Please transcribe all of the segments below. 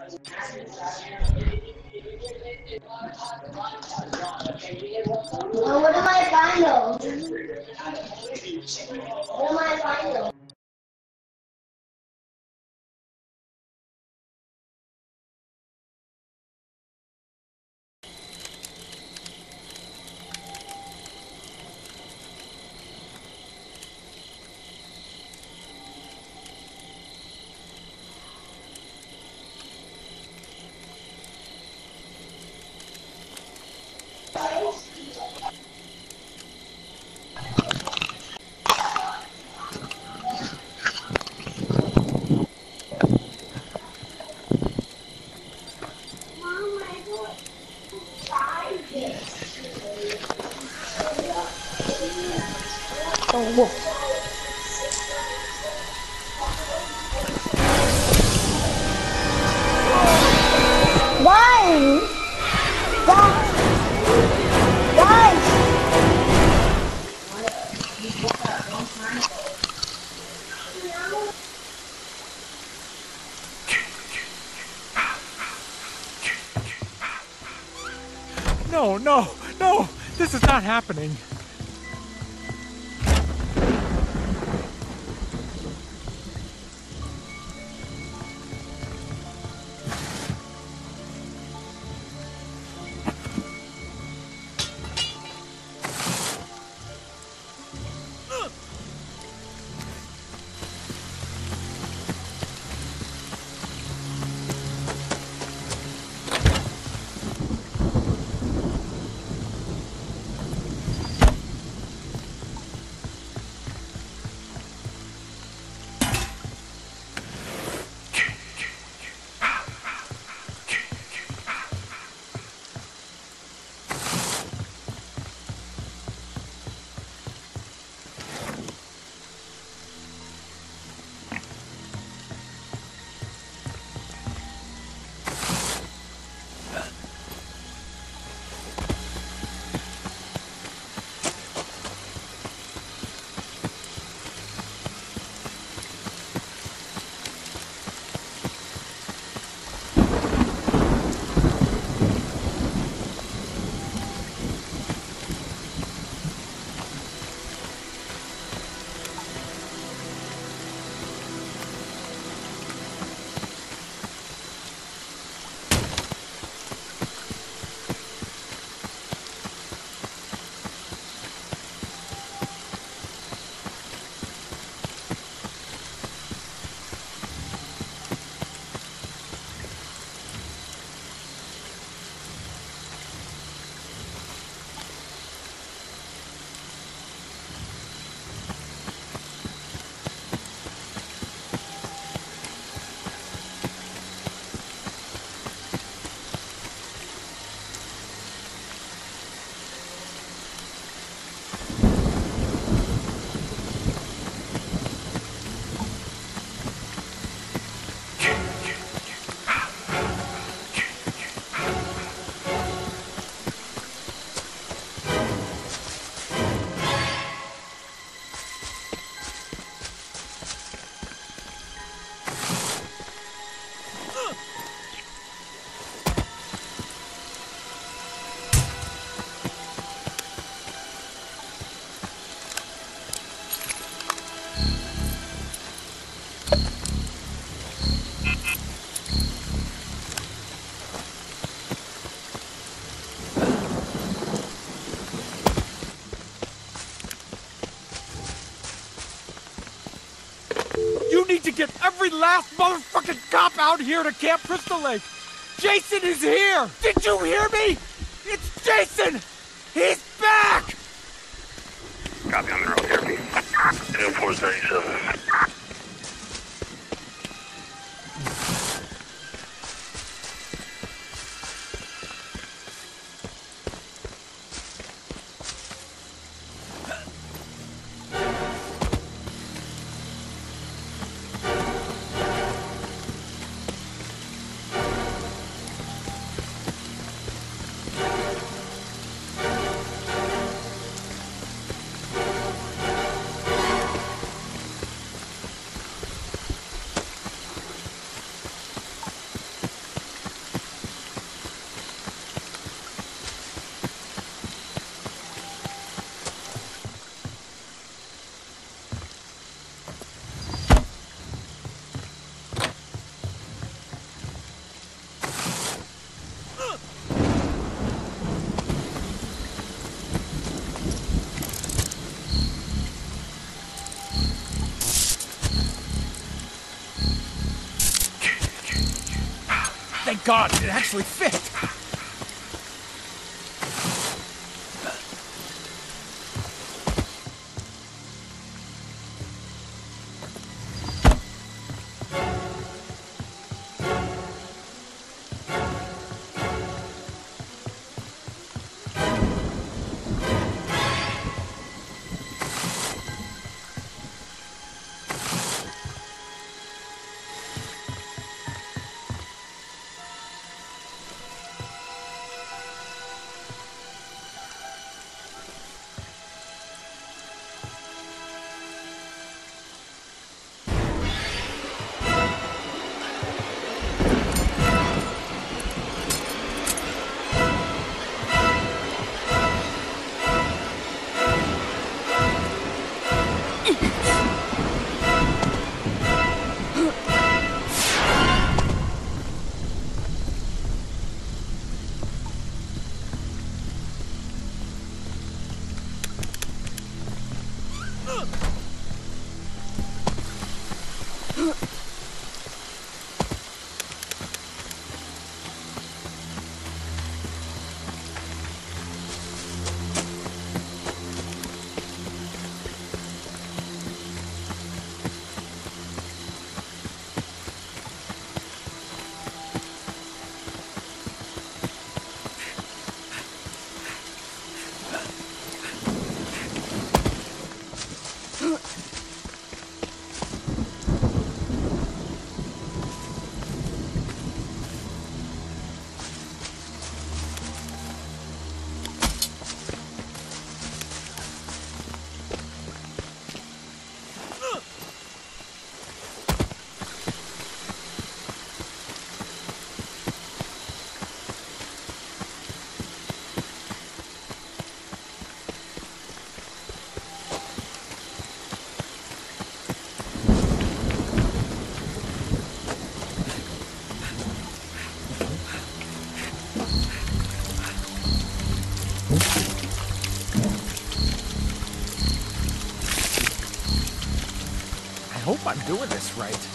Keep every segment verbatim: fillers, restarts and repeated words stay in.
Oh, what am I finding? What am I finding? Mom, I don't find this. Oh, guys! Guys! Guys! No, no, no! This is not happening. You need to get every last motherfucking cop out here to Camp Crystal Lake! Jason is here! Did you hear me? It's Jason! He's back! Copy on the road here, Pete. two four thirty-seven. Thank God, it actually fit. I hope I'm doing this right.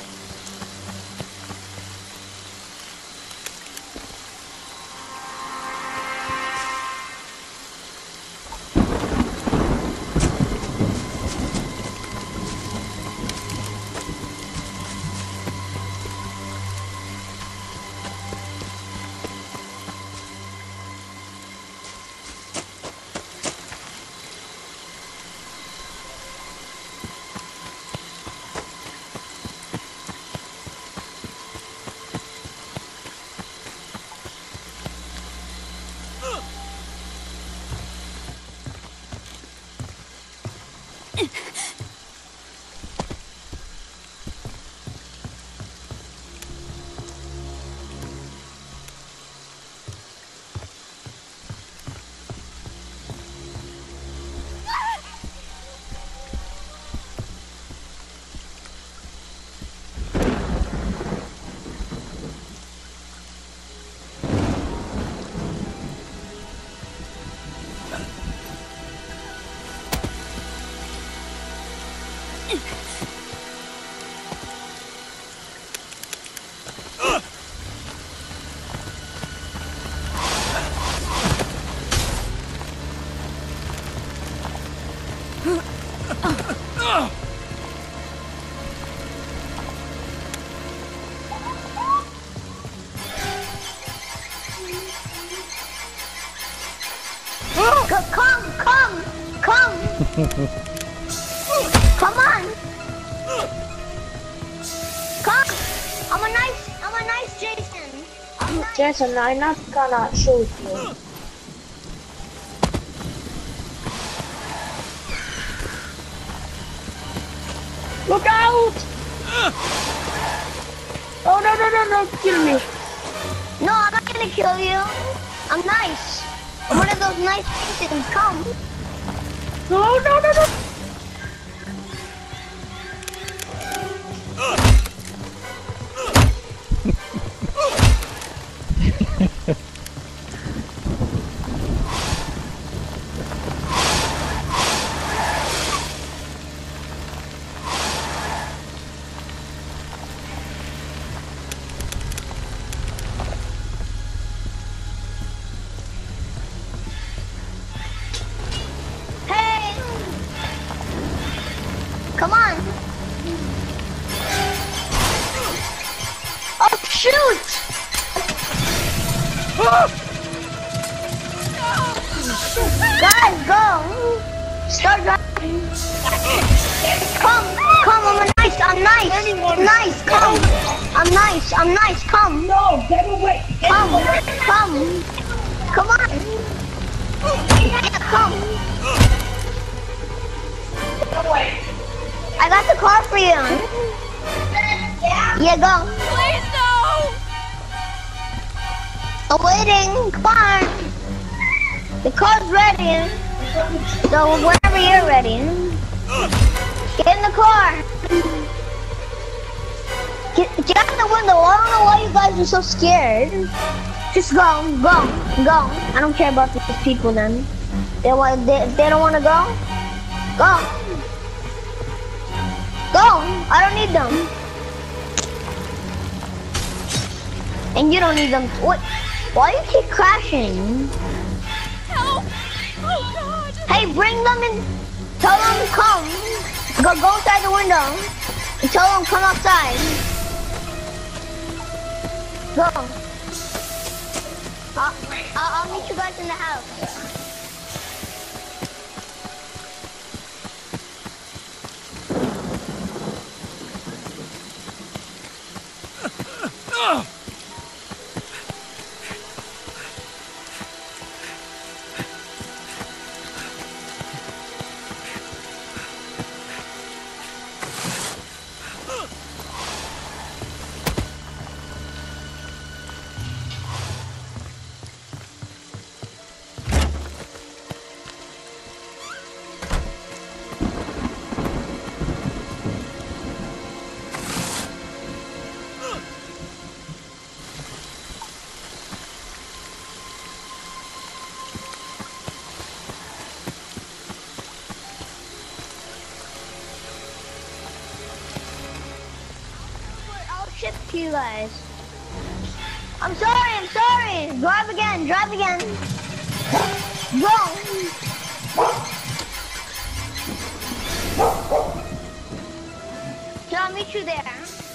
Come, come, come! Come on! Come! I'm a nice, I'm a nice Jason. I'm nice. Jason, I'm not gonna shoot you. Look out! Oh no no no no! Kill me! No, I'm not gonna kill you. I'm nice. I'm one of those nice Jasons. Come. No no no no! Guys, go! Start driving! Come! Come, I'm nice, I'm nice! I'm nice, come! I'm nice, I'm nice, come! No, get away! Come! Come! Come on! Yeah, come! Get away! I got the car for you! Yeah, go! Please no! I'm waiting, come on! The car's ready! So whenever you're ready, get in the car. Get, get out the window. I don't know why you guys are so scared. Just go, go, go. I don't care about these people then. They want, they, they don't want to go. Go, go. I don't need them. And you don't need them. What? Why do you keep crashing? Help! Oh God! Hey, bring them in. Tell them come. Go, go outside the window. And tell them come outside. Go. I'll, I'll, I'll meet you guys in the house. Ship to you guys. I'm sorry, I'm sorry. Drive again, drive again. Go. So I'll meet you there.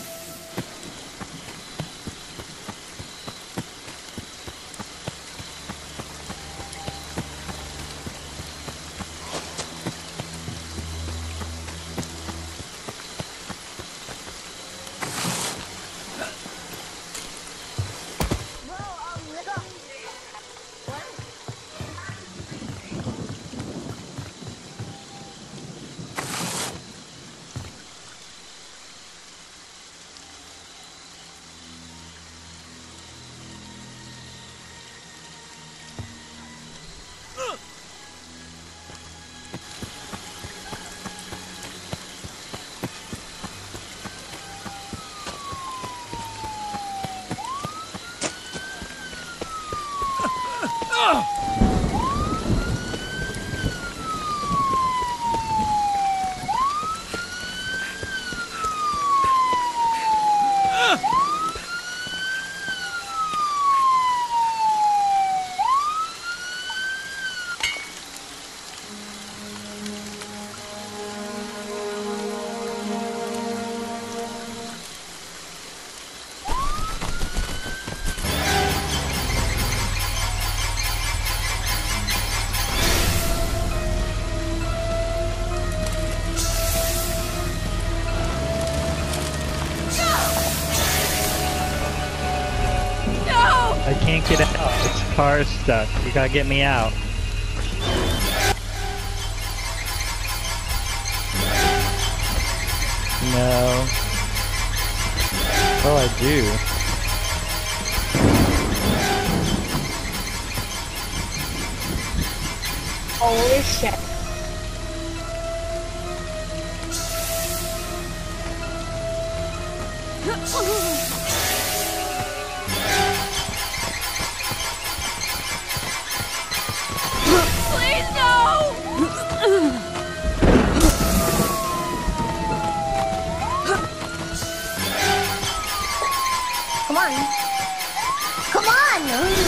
I can't get out. This car is stuck. You gotta get me out. No. Oh, I do. Holy shit. Please no! Come on. Come on!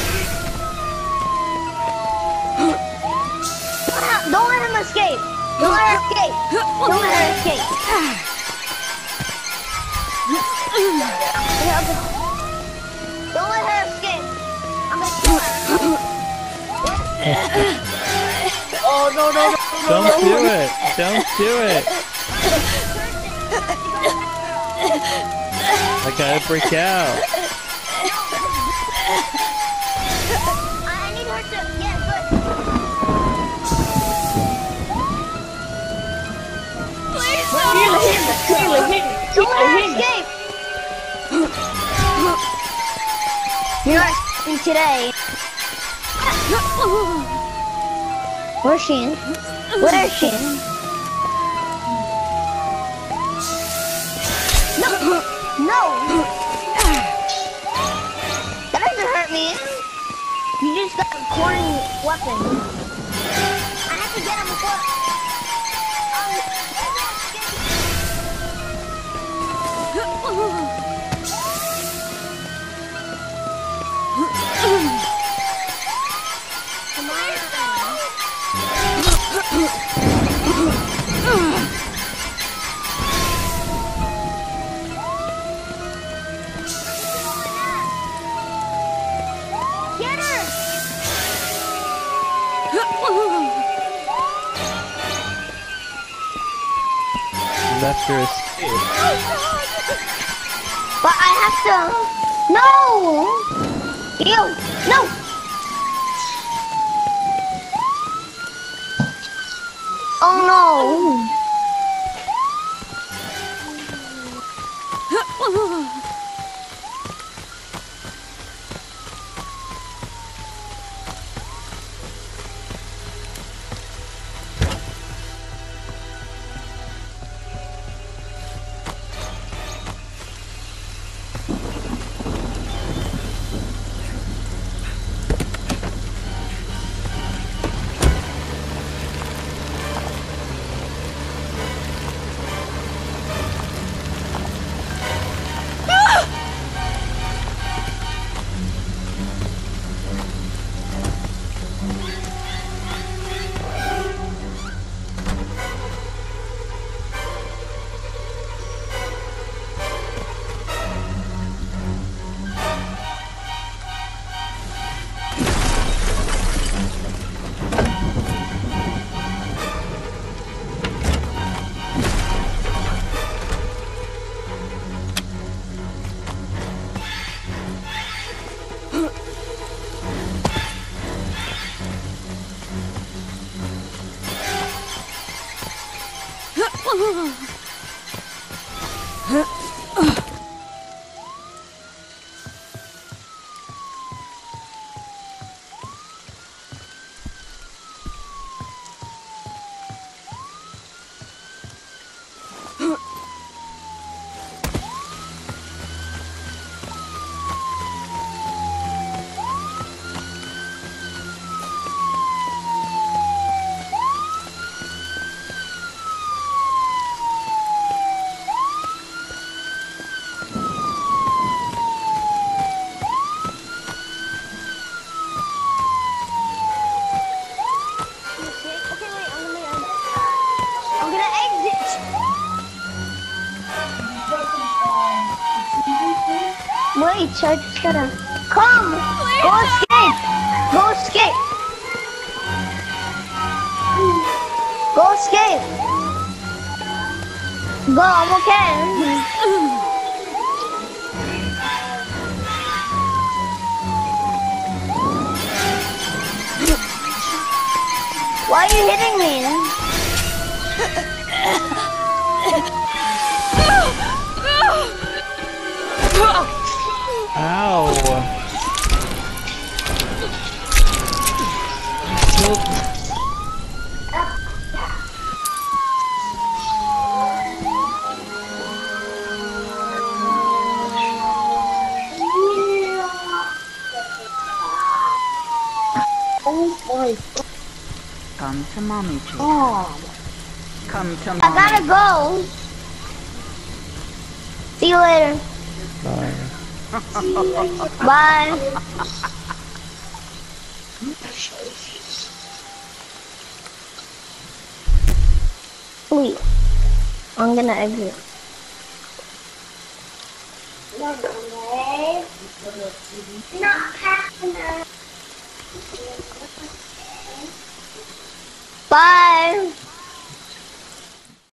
Don't let him escape! Don't let her escape! Don't let her escape! Yeah, Oh no no no! Don't do it! Don't do it! I gotta break out. I need her to. Yeah, good. Please Don't let her escape. You're not escaping today. Where's she? Where is she? No! No! That doesn't hurt me. You just got a corny weapon. I have to get him before. Come on. Get her! Left her escape. But I have to. No! Ew! No! Oh no! Wait, so I just gotta... Come! Go escape! Go escape! Go escape! Go, I'm okay. Why are you hitting me? Ow! Oh my God. Come to mommy, Jake. Oh. Come to mommy. I gotta go. See you later. Bye. Bye. Wait. I'm gonna exit. Not happening. Bye.